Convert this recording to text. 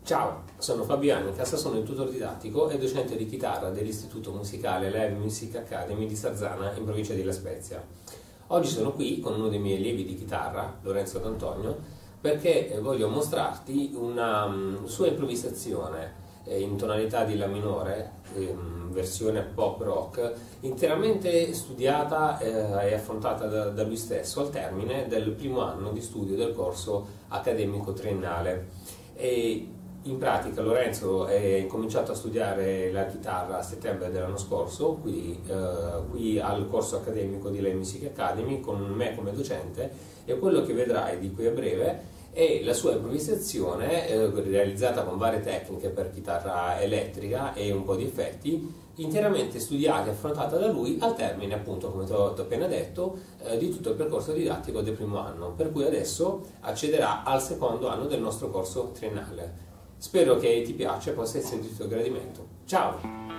Ciao, sono Fabiano Incasa, sono il tutor didattico e docente di chitarra dell'Istituto Musicale Live Music Academy di Sarzana in provincia di La Spezia. Oggi sono qui con uno dei miei allievi di chitarra, Lorenzo D'Antonio, perché voglio mostrarti una sua improvvisazione in tonalità di La minore, versione pop rock, interamente studiata e affrontata da lui stesso al termine del primo anno di studio del corso accademico triennale. In pratica Lorenzo è cominciato a studiare la chitarra a settembre dell'anno scorso, qui al corso accademico di Live Music Academy con me come docente, e quello che vedrai di qui a breve è la sua improvvisazione realizzata con varie tecniche per chitarra elettrica e un po' di effetti, interamente studiata e affrontata da lui al termine, appunto, come ti ho appena detto, di tutto il percorso didattico del primo anno, per cui adesso accederà al secondo anno del nostro corso triennale. Spero che ti piaccia e possa essere di tuo gradimento. Ciao!